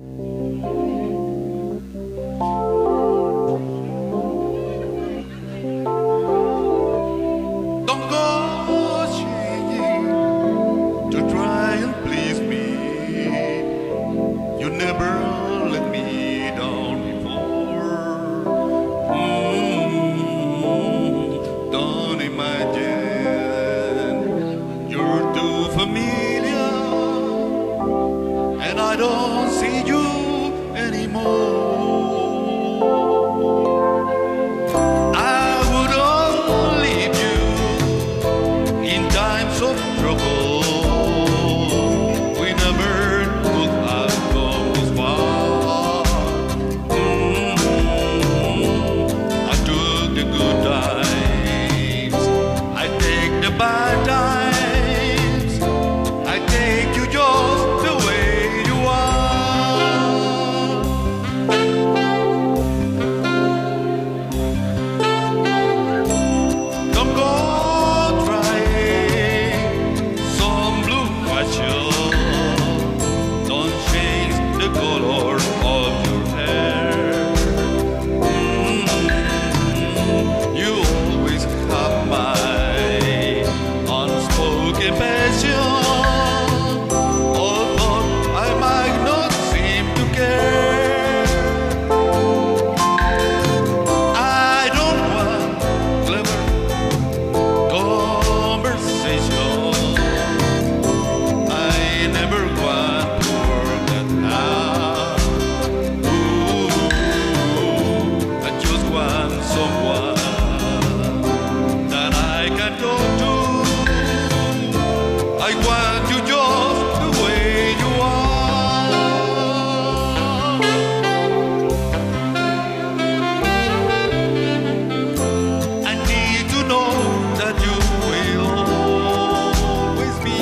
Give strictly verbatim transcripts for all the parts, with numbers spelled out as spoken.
Don't go changing to try and please me. You never let me down before. Mm, don't imagine you're too familiar, and I don't see you anymore. I would only leave you in times of trouble. We never could have gone this far. Mm, I took the good times, I take the bad times, I take you just the way you are. Don't go trying some blue fashion. Don't change the color of your hair. Mm, you always have my unspoken passion. Although I might not seem to care, I don't want clever conversation. I never want to work that out. Ooh, I just want someone that I can talk to. I want you just the way you are. I need to know that you will always be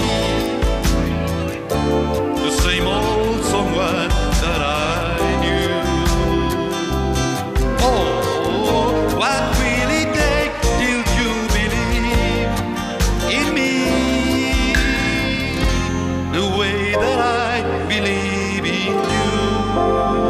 the same old someone that I knew. Oh, what will it take till you believe in me the way that I believe in you?